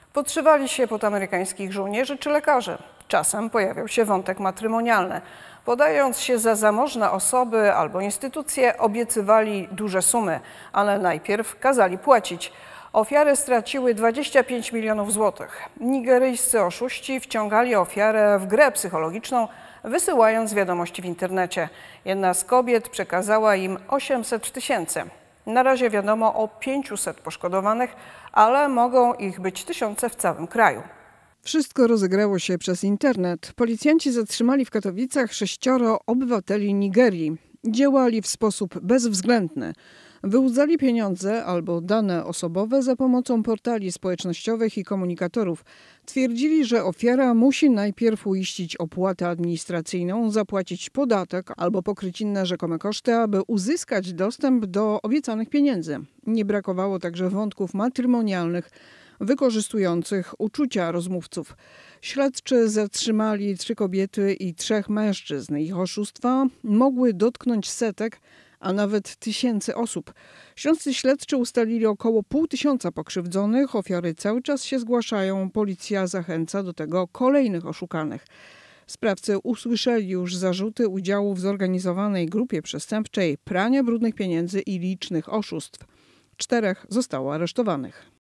Podszywali się pod amerykańskich żołnierzy czy lekarzy. Czasem pojawiał się wątek matrymonialny. Podając się za zamożne osoby albo instytucje, obiecywali duże sumy, ale najpierw kazali płacić. Ofiary straciły 25 milionów złotych. Nigeryjscy oszuści wciągali ofiarę w grę psychologiczną, wysyłając wiadomości w internecie. Jedna z kobiet przekazała im 800 tysięcy. Na razie wiadomo o 500 poszkodowanych, ale mogą ich być tysiące w całym kraju. Wszystko rozegrało się przez internet. Policjanci zatrzymali w Katowicach 6 obywateli Nigerii. Działali w sposób bezwzględny. Wyłudzali pieniądze albo dane osobowe za pomocą portali społecznościowych i komunikatorów. Twierdzili, że ofiara musi najpierw uiścić opłatę administracyjną, zapłacić podatek albo pokryć inne rzekome koszty, aby uzyskać dostęp do obiecanych pieniędzy. Nie brakowało także wątków matrymonialnych, wykorzystujących uczucia rozmówców. Śledczy zatrzymali 3 kobiety i 3 mężczyzn. Ich oszustwa mogły dotknąć setek, a nawet tysięcy osób. Śląscy śledczy ustalili około 500 pokrzywdzonych. Ofiary cały czas się zgłaszają. Policja zachęca do tego kolejnych oszukanych. Sprawcy usłyszeli już zarzuty udziału w zorganizowanej grupie przestępczej, prania brudnych pieniędzy i licznych oszustw. 4 zostało aresztowanych.